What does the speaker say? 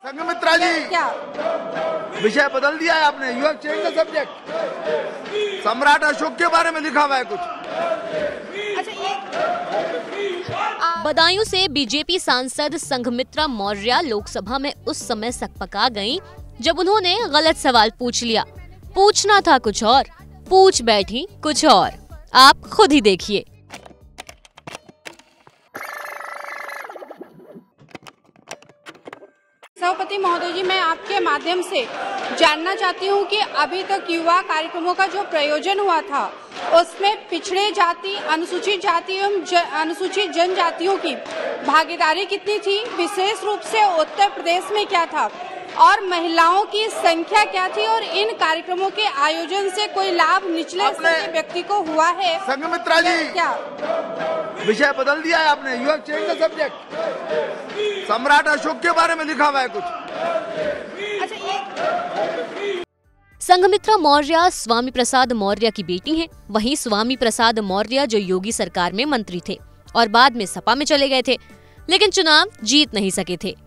संघमित्रा जी, क्या विषय बदल दिया है आपने? You have change the subject. सम्राट अशोक के बारे में लिखा हुआ है कुछ। अच्छा, ये बदायूं से बीजेपी सांसद संघमित्रा मौर्य लोकसभा में उस समय सकपका गईं जब उन्होंने गलत सवाल पूछ लिया। पूछना था कुछ और, पूछ बैठी कुछ और। आप खुद ही देखिए। सभापति महोदय जी, मैं आपके माध्यम से जानना चाहती हूं कि अभी तक युवा कार्यक्रमों का जो प्रयोजन हुआ था उसमें पिछड़े जाति, अनुसूचित जाति एवं अनुसूचित जनजातियों की भागीदारी कितनी थी, विशेष रूप से उत्तर प्रदेश में क्या था और महिलाओं की संख्या क्या थी, और इन कार्यक्रमों के आयोजन से कोई लाभ निचले स्तर के व्यक्ति को हुआ है? संघमित्रा जी, क्या विषय बदल दिया है आपने? You have change the subject. सम्राट अशोक के बारे में लिखा हुआ है कुछ। अच्छा, ये संघमित्रा मौर्य स्वामी प्रसाद मौर्य की बेटी हैं। वहीं स्वामी प्रसाद मौर्य जो योगी सरकार में मंत्री थे और बाद में सपा में चले गए थे, लेकिन चुनाव जीत नहीं सके थे।